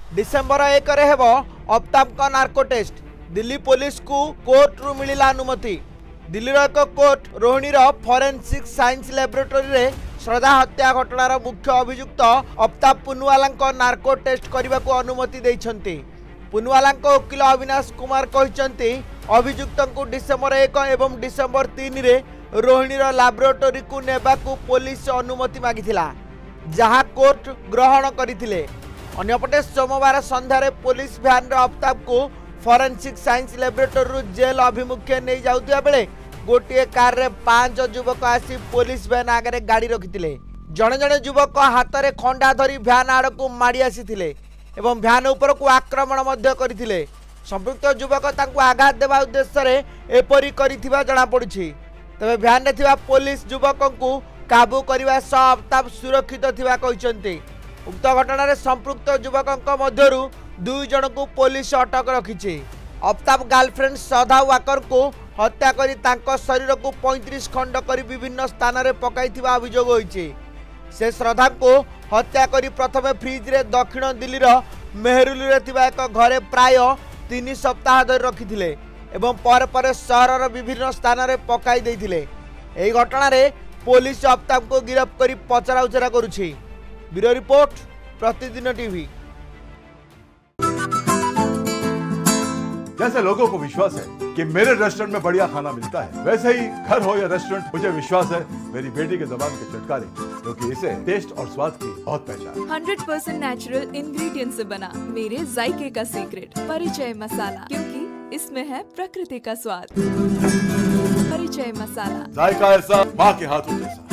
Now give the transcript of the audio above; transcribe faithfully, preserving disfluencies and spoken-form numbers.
December एक रे हेबो अफ्ताब का नार्को टेस्ट। दिल्ली पुलिस को कोर्ट रु मिलिला अनुमति। दिल्ली एक court Rohini forensic science laboratory रे श्रद्धा हत्या घटनार मुख्य अभियुक्त अफ्ताब पुनवाला नार्को टेस्ट करने को अनुमति देइछन्ति। पुनवाला वकील अविनाश कुमार कहते अभियुक्त को डिसेम्बर एक एवं डिसेम्बर तीन रे रोहिणी लैबोरेटरी को नेबा को पुलिस अनुमति मागिथिला, जहां कोर्ट ग्रहण करथिले। अन्यपटे सोमवार संध्यारे पुलिस भ्यान अफ्ताब को फॉरेंसिक साइंस लैबोरेटरी जेल अभिमुखे नहीं जाउतिया बेले गोटे कार रे पांच युवक आसी पुलिस भ्यान आगे गाड़ी रखिथिले। जड़े जड़े युवक हाथ में खंडा धरी भ्यान आड़ को माड़ी आसीथिले एवं भ्यान उपर को आक्रमण मध्य करथिले। संपृक्त युवक तांको आघात देवा उद्देश्य रे एपरी करिथिबा जणा पड़ुछि। तबे भ्यान रे थिबा पुलिस युवक को काबू करने सह अफ्ताब सुरक्षित थिबा कहिसंती। उक्त घटना संपृक्त युवकों मध्यरु दुई जन को पुलिस अटक रखिछि। अफ्ताब गर्लफ्रेंड श्रद्धा वाकर को हत्या करी तांको शरीर को पैंतीस खंड करी विभिन्न स्थान में पकाइथिबा अभियोग होइछि। से श्रद्धा को हत्या करी प्रथमे फ्रिज रे दक्षिण दिल्ली रो मेहरुली रे थिबा एक घरे प्राय तीन सप्ताह धरि रखिथिले एवं पर पर शहर विभिन्न स्थान में पकाई देइथिले। एही घटना रे पुलिस अफ्ताब को गिरफ्त करी पचरा उचरा करुछि। Bureau report, Pratidin TV. जैसे लोगों को विश्वास है कि मेरे रेस्टोरेंट में बढ़िया खाना मिलता है, वैसे ही घर हो या रेस्टोरेंट, मुझे विश्वास है मेरी बेटी के जबान के चटकारे, क्योंकि इसे टेस्ट और स्वाद की बहुत पहचान। हंड्रेड परसेंट नेचुरल इंग्रेडिएंट से बना मेरे जायके का सीक्रेट परिचय मसाला, क्योंकि इसमें है प्रकृति का स्वाद। परिचय मसाला, जायका ऐसा माँ के हाथों जैसा।